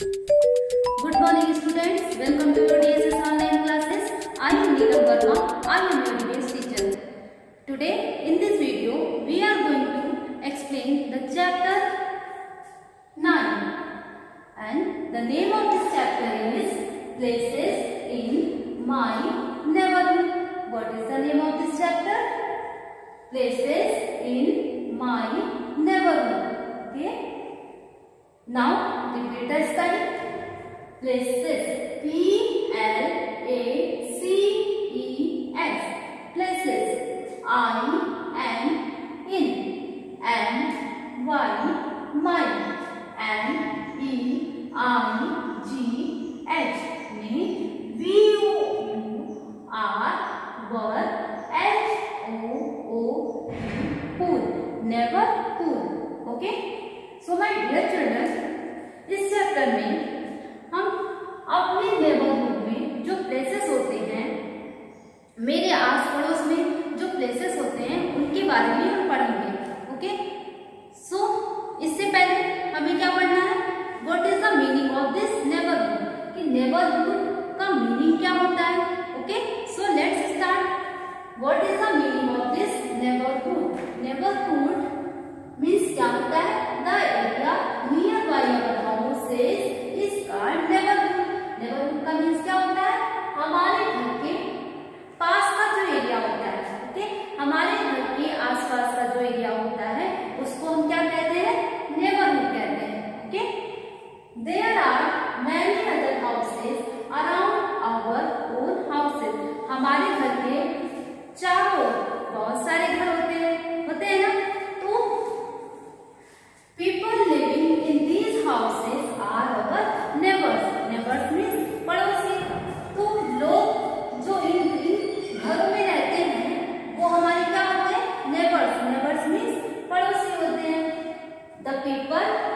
Good morning students, welcome to your DSS online classes. I am Neelam Verma, I am your DSS teacher. Today in this video we are going to explain the chapter 9 and the name of this chapter is Places in My Neighborhood. What is the name of this chapter? Places in My Neighborhood. Okay. Now repeat the spelling. Places, P-L-A-C-E-S, places, I-N, M-Y, mine, M-E-I-G-H, mean V-O-U-R, word, H-O-O-D, pool, neighborhood. Okay? So my dear children, इस chapter में हम अपने neighbourhood में जो places होते हैं, मेरे आस पड़ोस में जो प्लेसेस होते हैं उनके बारे में हम पढ़ेंगे. ओके, सो इससे पहले हमें क्या पढ़ना है? What is the meaning of this neighbourhood, कि नेबरहुड का मीनिंग क्या होता है. Okay, so let's start. What is the meaning of this neighbourhood? Neighbourhood means क्या होता है? The area nearby our houses is called neighbourhood. Neighbourhood का means क्या होता है? हमारे घर के पास का जो एरिया होता है. ओके, हमारे घर के आसपास का जो एरिया होता है उसको हम क्या कहते हैं? नेबरहुड कहते हैं. Okay, there are many other houses around our own houses. हमारे घर के चारों बहुत सारे घर होते हैं ना. तो people living in these houses are our neighbors. Neighbors means पड़ोसी. तो लोग जो इन घरों में रहते हैं वो हमारे क्या होते हैं? Neighbors. Neighbors means पड़ोसी होते हैं. The people